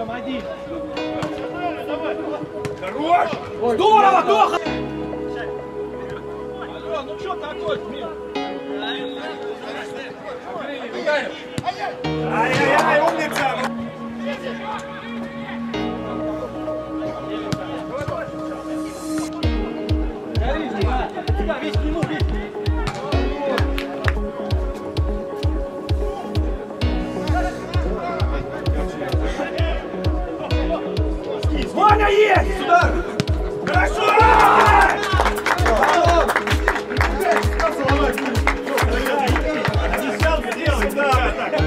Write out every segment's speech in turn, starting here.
Там один. Хорош! Здорово, Тоха! Ну что такое, Мир? Ай-яй-яй, умница! Сюда, весь к нему, весь. Ваня есть! Сюда! Хорошо! Обещалка делай, да, так.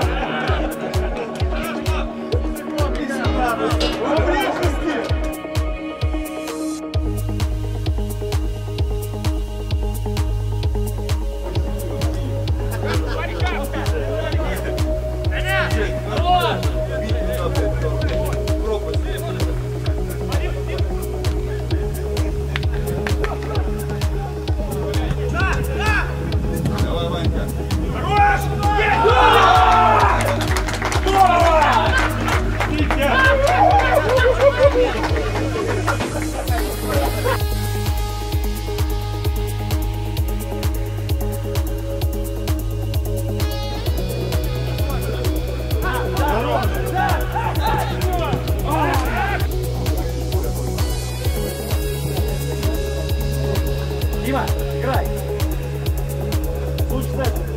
Дима, играй. Лучше с этого.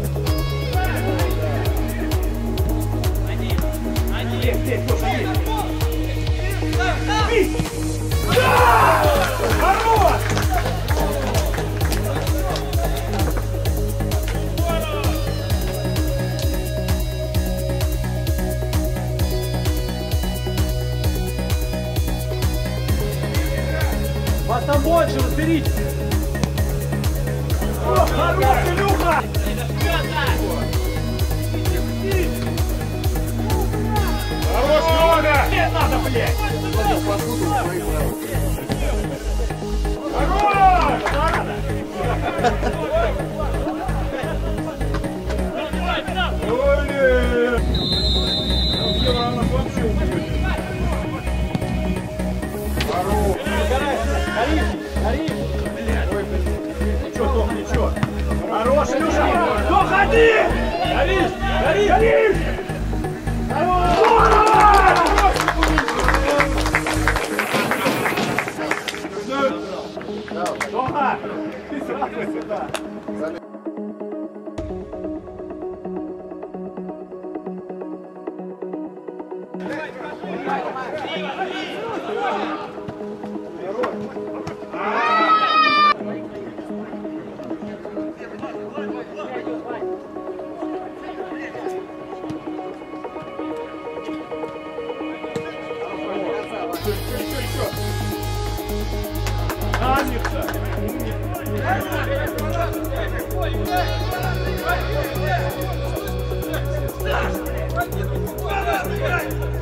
Здесь, Тоша, есть. Хорош! Вас там больше, разберитесь. О, хорош, Илюха! Хорош, Лёля! Не надо, блядь! Хорош! Оля! Все равно вообще убьет. Хорош! Гори! Ничего, Тох, ничего. Хорош, Илюша! Тох, один! Горишь! Тоха! Ты сразу сюда! Умница!